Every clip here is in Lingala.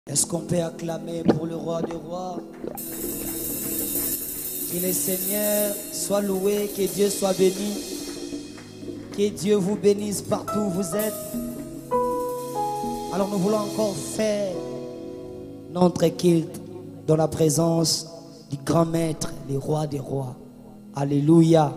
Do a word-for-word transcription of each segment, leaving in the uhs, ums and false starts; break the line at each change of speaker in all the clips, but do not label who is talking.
Est-ce qu'on peut acclamer pour le roi des rois? Que le Seigneur soit loué, que Dieu soit béni. Que Dieu vous bénisse partout où vous êtes. Alors nous voulons encore faire notre culte dans la présence du grand maître, le roi des rois. Alléluia.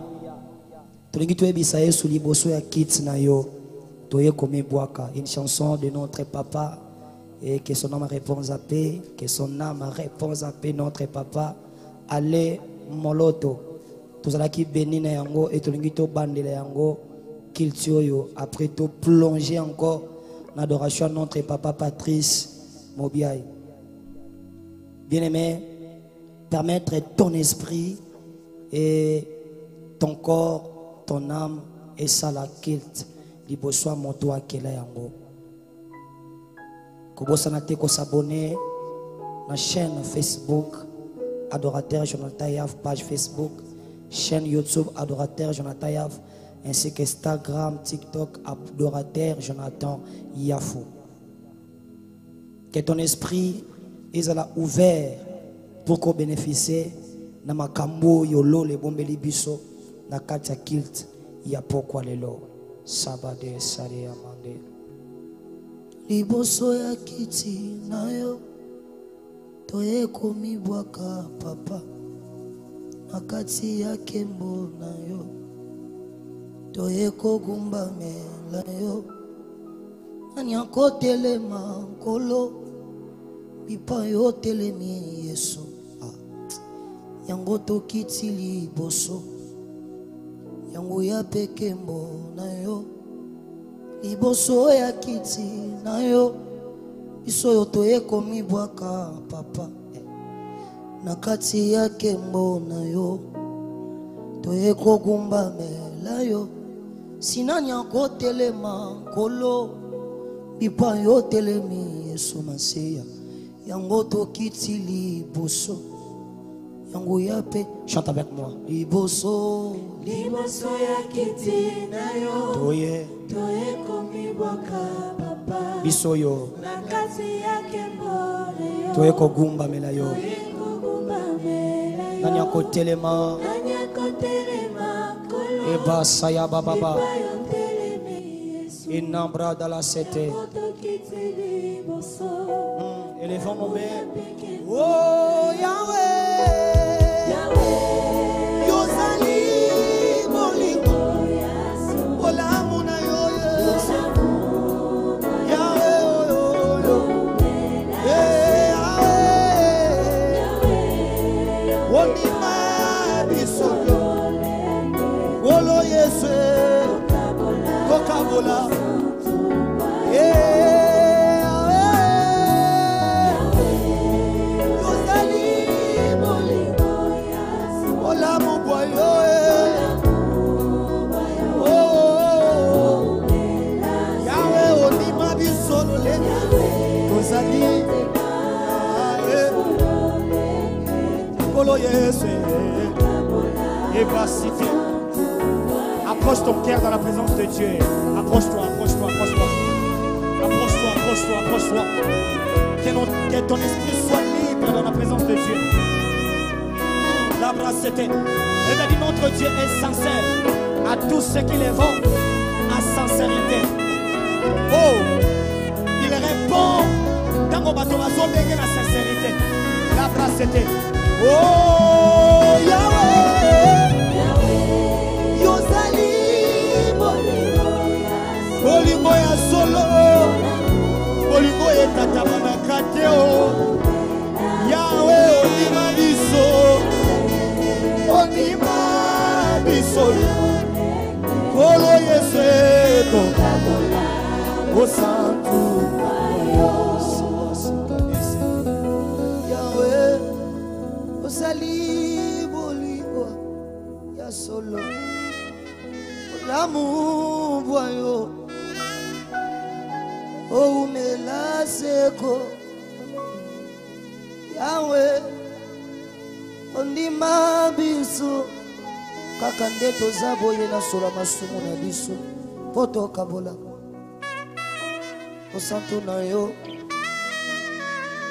Une chanson de notre papa. Et que son âme réponde à paix, que son âme réponde à paix, notre papa. Allez, moloto. Tout ça qui bénit na yango et tout le monde bandela yango kiltioyo. Après tout plonger encore en adoration à notre papa Patrice Mobiaï. Bien-aimé, permettre ton esprit et ton corps, ton âme et ça la kilt. Liboso mon toi kela yango. Kobosana ko s'abonner à la chaîne Facebook Adorateur Jonathan Yaf, page Facebook, chaîne YouTube Adorateur Jonathan Yaf, ainsi qu'Instagram, TikTok Adorateur Jonathan Yafou. Que ton esprit est ouvert pour qu'on bénéficie de ma kambo yolo le bombeli biso na katia kilt ya pourquoi lelo sabade sare amande.
Liboso ya kiti na yo toye komibwaka papa na kati ya kembo na yo toye kogumbamela yo ani akotelema nkolo bipa yo telemi Yesu yango tokiti liboso yango ya pekembo na yo liboso ya kiti na yo biso yo toye komibwaka papa na kati ya kembo na yo toye kogumbamela yo sinani akotelema nkolo bipa yo telemi Yesu Masiya yango tokiti liboso yango ya pe.
Chante avec moi.
Liboso
liboso ya kiti na yo
toye
toye komibwaka papa
biso yo
na kati ya kembo na yo
toye kogumbamela yo
toye kogumbamela yo
nani akotelema
nani akotelema kolo
eba saya bababa
yo telemi Yesu
inambra dans la cité.
tokiti liboso
Élevons mon père. Oh Yahweh,
Yahweh
Yozali Bolingo, Olamu na yo Yahweh, oh yo, eh Yahweh, Wonima bisoyo, Wolo Yesu, Kokabola, eh.
Approche ton cœur dans la présence de Dieu. Approche-toi, approche-toi, approche-toi. Approche-toi, approche-toi, approche-toi. Que, que ton esprit soit libre dans la présence de Dieu. La brasse c'était. Et dit notre Dieu est sincère à tous ceux qui les vont à sincérité. Oh, il répond dans mon bateau à son béguin à sincérité. La brasse c'était. Oh, Yahweh, Yozali, Bolingo ya solo, Bolingo ya tatamana kateo, Yahweh onima biso, onima biso, Kolo yeseto, O santo,
Yahweh Osali Bolingo ya solo Olamu boyo O umela seko Yahweh ondima biso kaka nde toza boye na sola masumu na biso po tokabola osantu na yo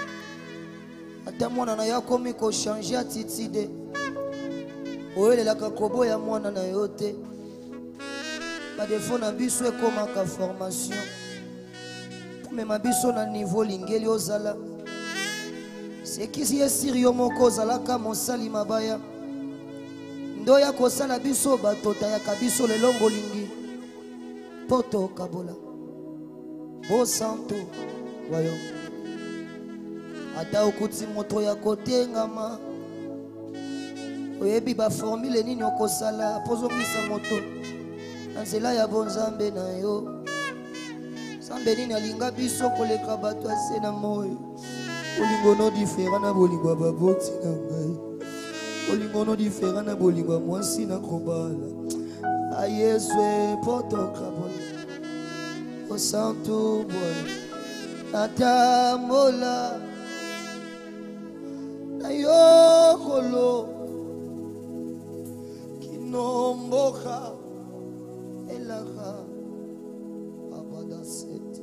ata mwana na yo akomi kochange attitude oyelelaka koboya mwana na yo te badefo na biso ekomaka formation pomema biso na niveau lingeli ozala sekisi esiri yo moko ozalaka mosali mabaya ndo ya kosala biso bato tayaka biso lelongo lingi poto kabola bosantu wayo ata okuti moto ya kotengama oyebi baformule nini okosala pozongisa moto na nzela ya bonzambe na yo Sambe nini alinga biso koleka bato ase na moyo olingo no différent na bolingo ya baboti na ngai olingo no différent na bolingo ya mwasi na kobala ayeswe poto kabola osantu boy natambola na yo kolo kinomboka elaka abada sete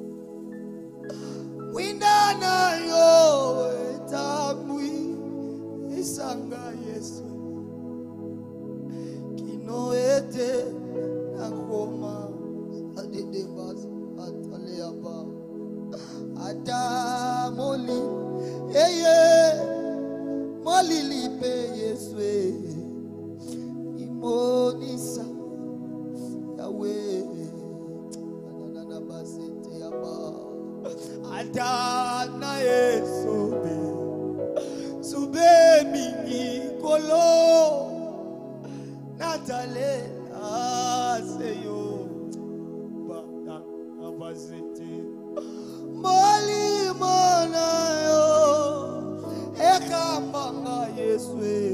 winda na yo etamwi isanga Yesu kino ete nakoma adede bas atale aba ata moli eye moli lipe Yesu imonisa yawe anana basete aba ata na Yesu be sube mingi kolo natale aseyo ba abazete mali mana yo ekambanga Yesu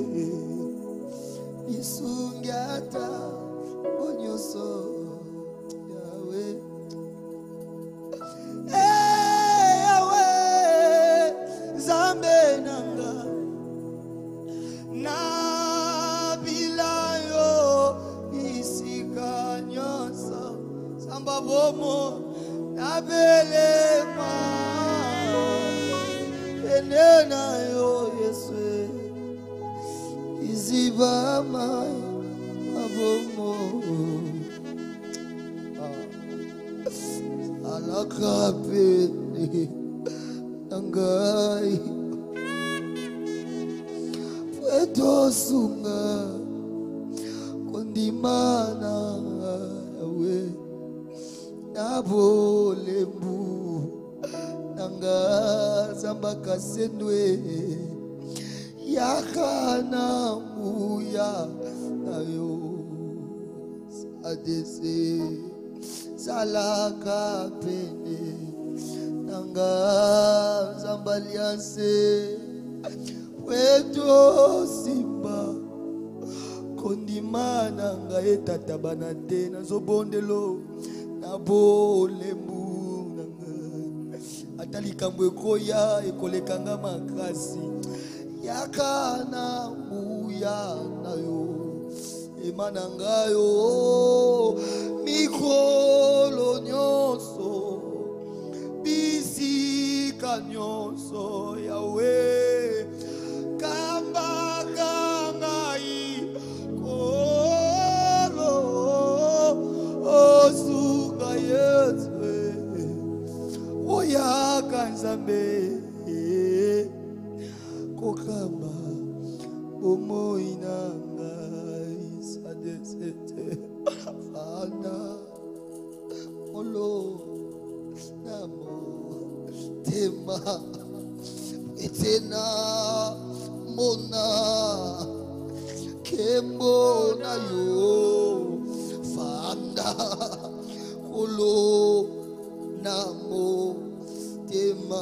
isungata onyoso yawe eh yawe zambe nanga na bilayo isika nyoso samba bomo na belema enena yo Yesu iziba mai abomo alakape nangai feto sunga kondimana we nabolembu nanga zamba kasendwe yakana muya ayo adese salaka pene nanga zambalianse weto simba kondimana nga etata banate nazobondelo nabolembu nanga atalikambo ekoya ekolekanga makasi yakana muya nayo emana ngayo mikolo nyonso bisika nyonso yawe kambaka ngai kolo osunga Yesu oyaka nzambe kokamba omoi na ngai sadesete fana olo namo tema etena mona kembo na yo fanda olo namo tema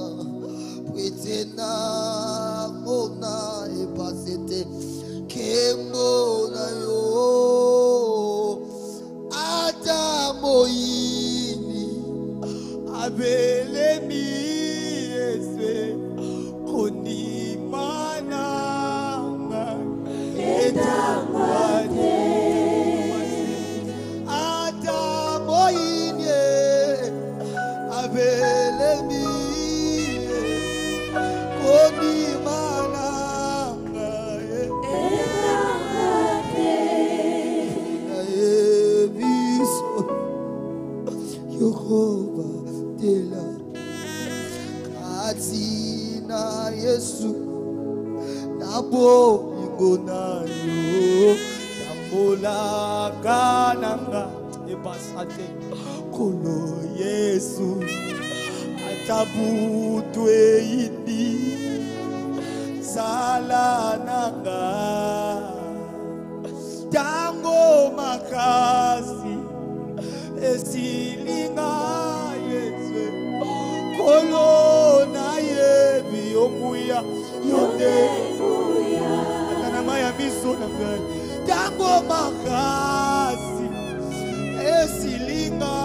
etena mona epasete kembo na yo ata moini abelemi ese koni mananga etangwate ata moini abelemi koni Natina Yesu Nabo Ingonayo Tambola Kananga Ebasate Kolo Yesu Atabutwe Indi Salananga Tango Makasi Esilinga Yesu Kolo na yebi omuya yonde kana maya miso na ngai tango makasi esilinga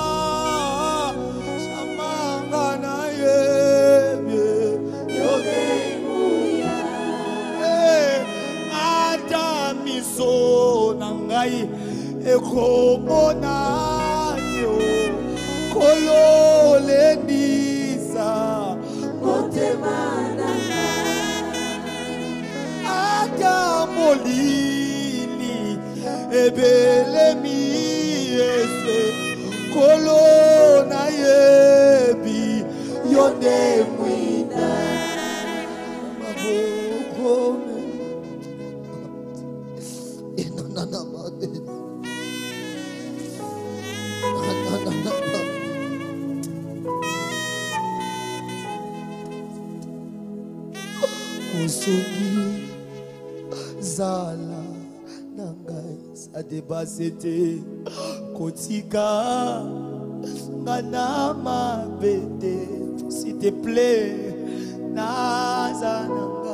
shamanga na yebi yonde eh ata miso na ngai ekomona yo kolo lendisa motemana ata molili ebelemi ese kolo na yebi yonde mwina maboko enanana made Musugi Zala Nangai Sadebasete Kotika Nganama Bete s'il te plaît Nazananga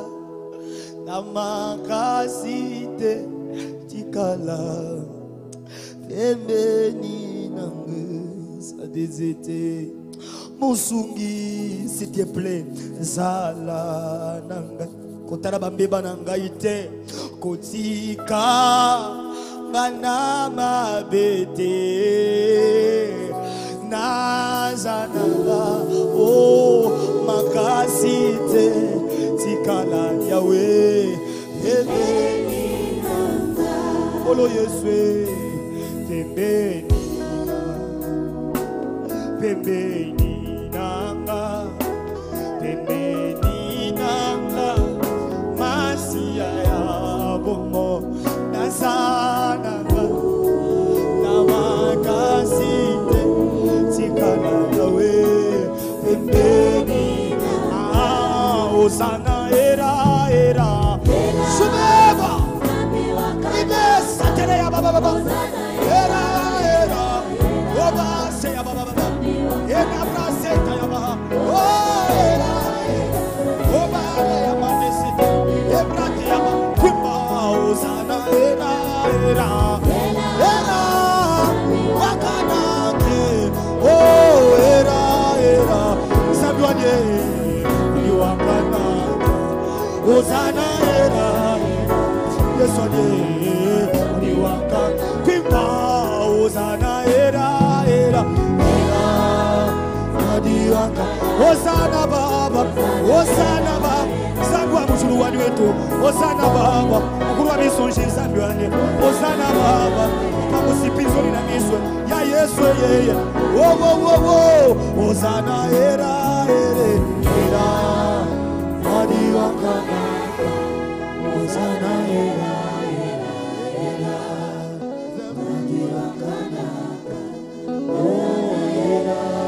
Namakasite Tikala Femeni Nangai Sadezete Musungi, s'il te plaît, Zala Nanga, Kotara Bambeba Nangaite, Kotika, Manama Bete, Nazananga, oh, Makasite, Tikala Yahweh, Ebeni Nanga, Olo Yeswe, Tebeni, Tebeni. Nanga, Temeni Nanga, Masia ya Bomo, Nazananga, Namakasite, Tikana Yawe, Temeni Nanga, Osana era era, Subeba, Ibesa Terea Baba Baba, era era, Oba Seya Baba Baba, Ena. Oh, era, oh, era, manesite, ebratia, kimba, osana, era, era, era, wakanake, oh, era, era, sabuanye, wakanake, osana, era, yesone, wakanake, kimba, osana, era, era. Osana Baba, Osana Baba, Sangwa Mushuluani wetu, Osana Baba, Mkuru misonje Zambiani, Osana Baba, Kamusipizoni na miswe, ya Yesu yeye, wo wo wo wo, Osana era ere, era, Madi wakana, Osana era era, era, Madi wakana, oh era.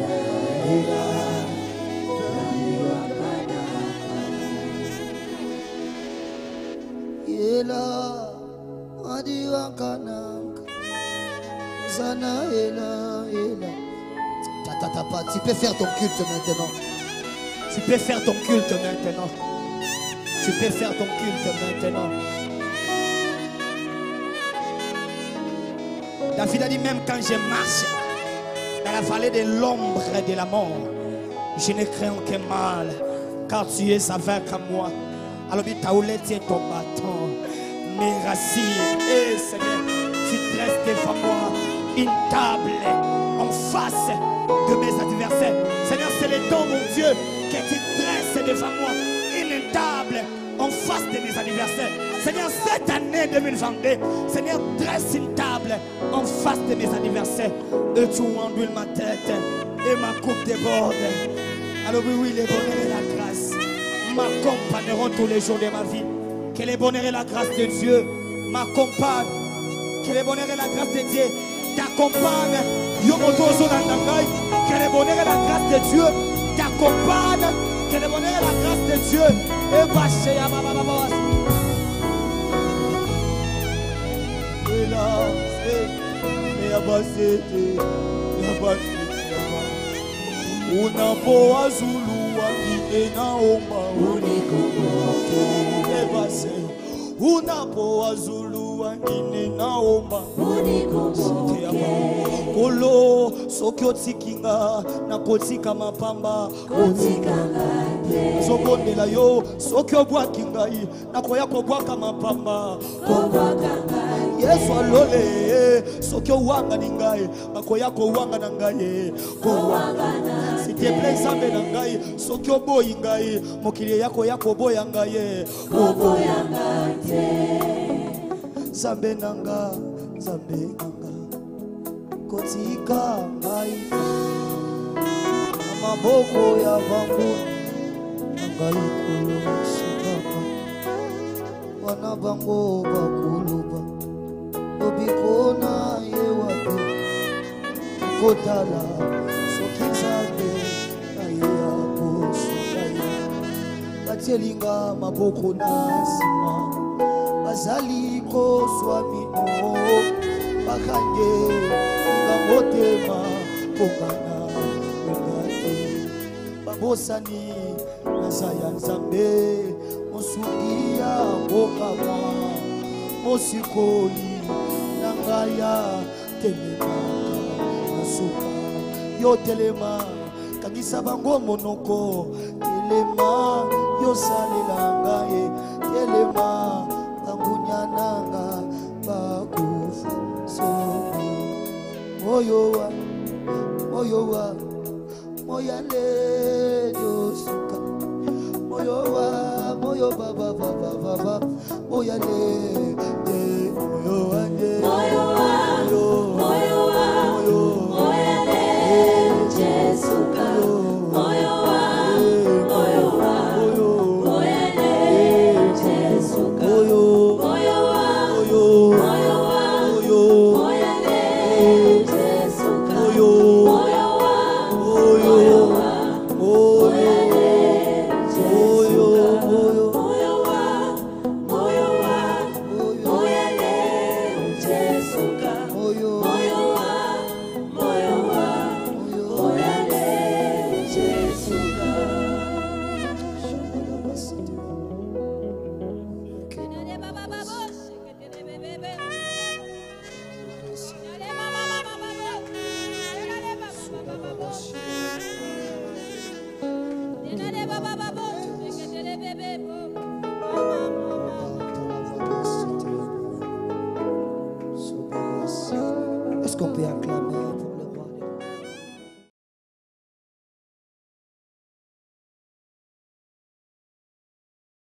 Ela Adiwa Kananga Zana Ela Ela. Tu peux faire ton culte maintenant.
Tu peux faire ton culte maintenant. Tu peux faire ton culte maintenant. David a dit même quand je marche dans la vallée de l'ombre et de la mort, je ne crains aucun mal, car tu es avec moi. Alors tu es ton bâton, mes racines. Et Seigneur, tu dresses devant moi une table en face de mes adversaires. Seigneur, c'est le don, mon Dieu, que tu dresses devant moi une table en face de mes adversaires. Seigneur, cette année deux mille vingt-deux, Seigneur, dresse une table en face de mes adversaires. Et tu enduis ma tête et ma coupe déborde. Alors oui, oui, les bonheurs et la grâce m'accompagneront tous les jours de ma vie. Que les bonheurs et la grâce de Dieu m'accompagnent. Que les bonheurs et la grâce de Dieu t'accompagnent. Que les bonheurs et la grâce de Dieu t'accompagnent. Que les bonheurs et la grâce de Dieu et bâché à ma maman. Et là, et à basé, et à basé. Unapo azulu wangine na oma unikumbuke ebase. Unapo azulu wangine na oma unikumbuke. Kolo sokyo tikinga na kotika mapamba kotika ngate. Zobondela yo sokyo bwakingai na koya kobwaka mapamba kobwaka ngate. Yesu alole sokyo wanga ningai makoya ko wanga nangai ko wanga na. S'il te plaît zambe nangai sokyo boyi ngai mokili yako yako boya ngai ko boya ngate. Zambe nanga zambe nanga kotika ngai amaboko ya bangu ngai kuloshika wana bango bakuluba obikona yewapi kotala sokizande ayeya koshikaya batyelinga maboko na sima bazali koswamino bakange inga motema kongana ongate babosani nazaya nzambe mosukia bokama mosikoli nangaya telema nasuka yo telema kangisa bango monoko telema yo salela ngaye telema bangunyananga bakufu somo moyo wa moyo wa moya le yosuka moyo wa moyo baba baba baba moya le moyo wa moyo wa moyo wa moya le jesuka moyo wa moyo wa moya le jesuka moyo moyo wa moyo wa moya le jesuka moyo moyo wa moyo wa moya le jesuka moyo moyo wa moyo wa moya le jesuka moyo moyo wa moyo wa moya le jesuka.
Est-ce qu'on peut acclamer?